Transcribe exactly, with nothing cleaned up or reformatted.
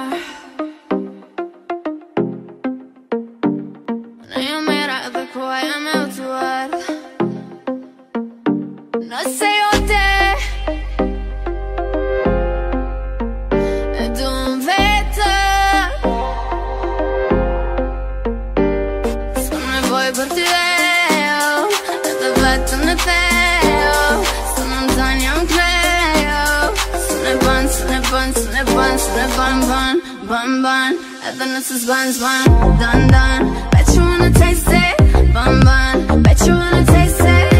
Nej, jag menar att det på jag med tyvärr. Nu säger jag det. Du vet det. Som en boy por ti veo. Detta vatten är feo. Som en tanja om kveo. Som en band, som en band, som en band, som en band, band, band, band. Detta nästas bands, band, done, done. Bet you wanna taste it, bun, bun. Bet you wanna taste it.